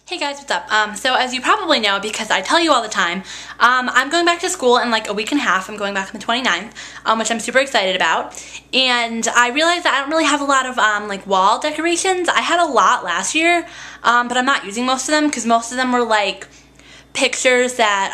Hey guys, what's up? So as you probably know, because I tell you all the time, I'm going back to school in like a week and a half. I'm going back on the 29th, which I'm super excited about. And I realized that I don't really have a lot of like wall decorations. I had a lot last year, but I'm not using most of them because most of them were like pictures that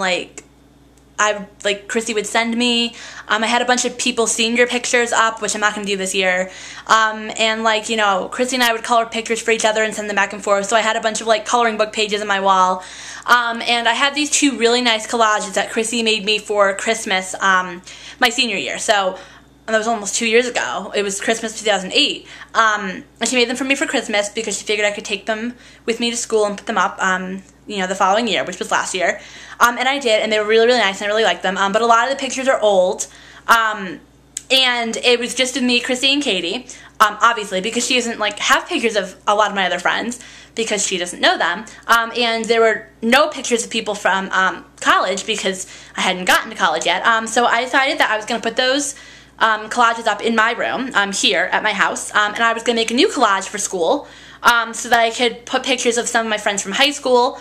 Chrissy would send me. I had a bunch of people's senior pictures up, which I'm not going to do this year. And like, you know, Chrissy and I would color pictures for each other and send them back and forth. So I had a bunch of like coloring book pages on my wall. And I had these two really nice collages that Chrissy made me for Christmas, my senior year. So that was almost 2 years ago. It was Christmas 2008. And she made them for me for Christmas because she figured I could take them with me to school and put them up, you know, the following year, which was last year. And I did, and they were really, really nice, and I really liked them. But a lot of the pictures are old. And it was just of me, Chrissy, and Katie, obviously, because she doesn't, like, have pictures of a lot of my other friends, because she doesn't know them. And there were no pictures of people from college, because I hadn't gotten to college yet. So I decided that I was going to put those collages up in my room, here at my house, and I was going to make a new collage for school, so that I could put pictures of some of my friends from high school,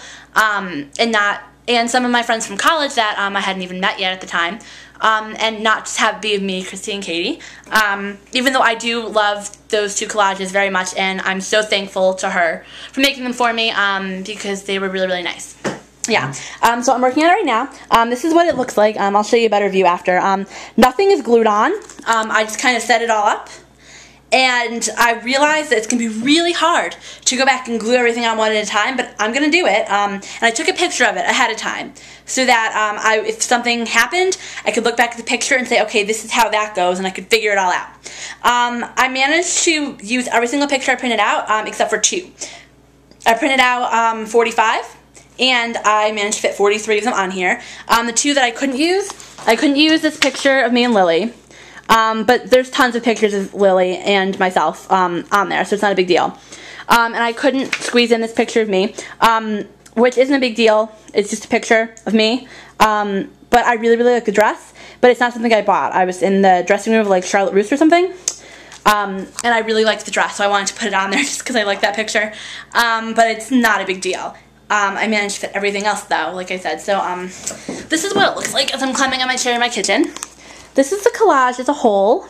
and some of my friends from college that I hadn't even met yet at the time, and not just have it be of me, Chrissy, and Katie, even though I do love those two collages very much, and I'm so thankful to her for making them for me, because they were really, really nice. Yeah, so I'm working on it right now. This is what it looks like. I'll show you a better view after. Nothing is glued on. I just kind of set it all up. And I realized that it's going to be really hard to go back and glue everything on one at a time, but I'm going to do it. And I took a picture of it ahead of time so that if something happened, I could look back at the picture and say, okay, this is how that goes, and I could figure it all out. I managed to use every single picture I printed out except for two. I printed out 45, and I managed to fit 43 of them on here. The two that I couldn't use this picture of me and Lily. But there's tons of pictures of Lily and myself on there, so it's not a big deal. And I couldn't squeeze in this picture of me, which isn't a big deal. It's just a picture of me. But I really, really like the dress, but it's not something I bought. I was in the dressing room of like Charlotte Russe or something, and I really liked the dress, so I wanted to put it on there just because I like that picture. But it's not a big deal. I managed to fit everything else though, like I said. So this is what it looks like as I'm climbing on my chair in my kitchen. This is the collage as a whole.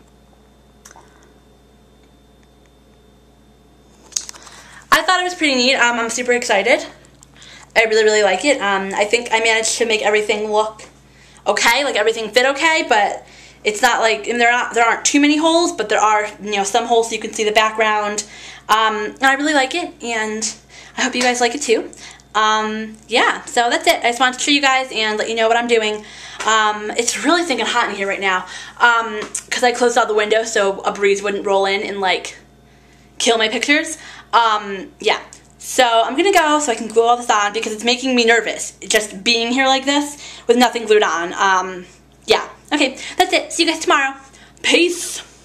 I thought it was pretty neat. I'm super excited. I really, really like it. I think I managed to make everything look okay, like everything fit okay, but it's not like, and there aren't too many holes, but there are, you know, some holes so you can see the background. And I really like it, and I hope you guys like it too. Yeah, so that's it. I just wanted to show you guys and let you know what I'm doing. It's really stinking hot in here right now, because I closed out the window so a breeze wouldn't roll in and, like, kill my pictures. Yeah, so I'm gonna go so I can glue all this on because it's making me nervous, just being here like this with nothing glued on. Yeah, okay, that's it. See you guys tomorrow. Peace!